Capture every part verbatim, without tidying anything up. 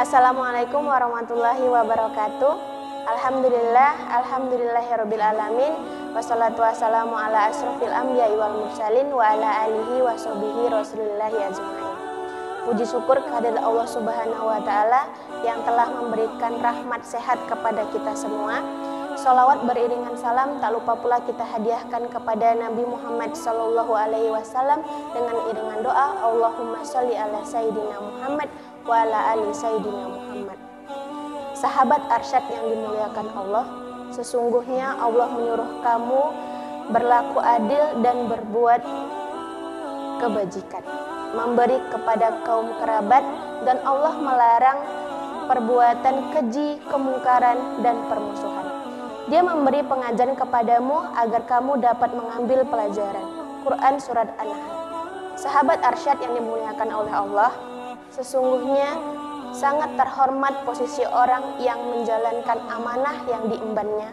Assalamualaikum warahmatullahi wabarakatuh. Alhamdulillah, alhamdulillahirabbil alamin. Wassalatu wassalamu ala asrofil anbiya'i wal mursalin wa ala alihi wa sahbihi rasulillahi ajmain. Puji syukur kehadirat Allah Subhanahu wa taala yang telah memberikan rahmat sehat kepada kita semua. Sholawat beriringan salam tak lupa pula kita hadiahkan kepada Nabi Muhammad sallallahu alaihi wasallam dengan iringan doa Allahumma sholli ala sayyidina Muhammad wa ala ali sayyidina Muhammad. Sahabat arsyad yang dimuliakan Allah, sesungguhnya Allah menyuruh kamu berlaku adil dan berbuat kebajikan, memberi kepada kaum kerabat, dan Allah melarang perbuatan keji, kemungkaran, dan permusuhan. Dia memberi pengajaran kepadamu agar kamu dapat mengambil pelajaran. Quran Surat An-Nahl. Sahabat arsyad yang dimuliakan oleh Allah, sesungguhnya sangat terhormat posisi orang yang menjalankan amanah yang diembannya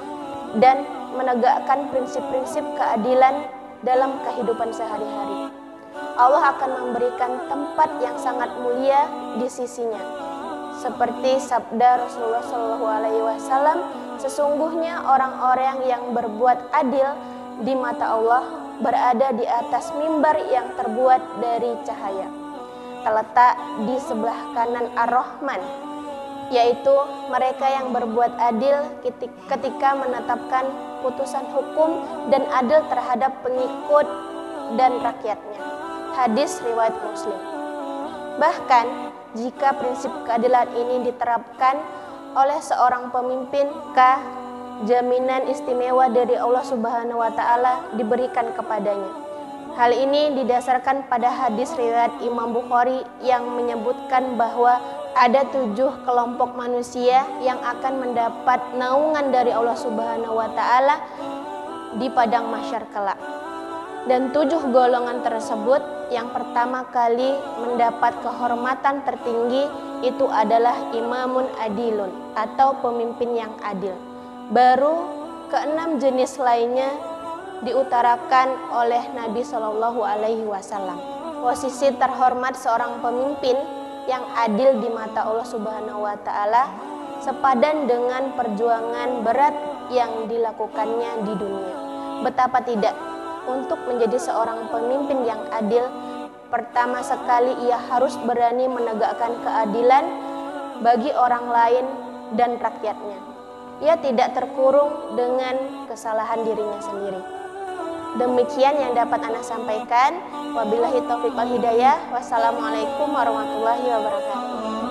dan menegakkan prinsip-prinsip keadilan dalam kehidupan sehari-hari. Allah akan memberikan tempat yang sangat mulia di sisinya. Seperti sabda Rasulullah shallallahu alaihi wasallam, sesungguhnya orang-orang yang berbuat adil di mata Allah berada di atas mimbar yang terbuat dari cahaya, terletak di sebelah kanan Ar-Rahman, yaitu mereka yang berbuat adil ketika menetapkan putusan hukum dan adil terhadap pengikut dan rakyatnya. Hadis riwayat Muslim. Bahkan jika prinsip keadilan ini diterapkan oleh seorang pemimpin, maka jaminan istimewa dari Allah Subhanahu wa taala diberikan kepadanya. Hal ini didasarkan pada hadis riwayat Imam Bukhari yang menyebutkan bahwa ada tujuh kelompok manusia yang akan mendapat naungan dari Allah Subhanahu wa taala di padang mahsyar kelak. Dan tujuh golongan tersebut yang pertama kali mendapat kehormatan tertinggi itu adalah imamun adilun atau pemimpin yang adil. Baru keenam jenis lainnya diutarakan oleh Nabi Shallallahu alaihi wasallam. Posisi terhormat seorang pemimpin yang adil di mata Allah Subhanahu wa taala sepadan dengan perjuangan berat yang dilakukannya di dunia. Betapa tidak, untuk menjadi seorang pemimpin yang adil, pertama sekali ia harus berani menegakkan keadilan bagi orang lain dan rakyatnya. Ia tidak terkurung dengan kesalahan dirinya sendiri. Demikian yang dapat Ana sampaikan. Wabillahi taufiq wal hidayah. Wassalamualaikum warahmatullahi wabarakatuh.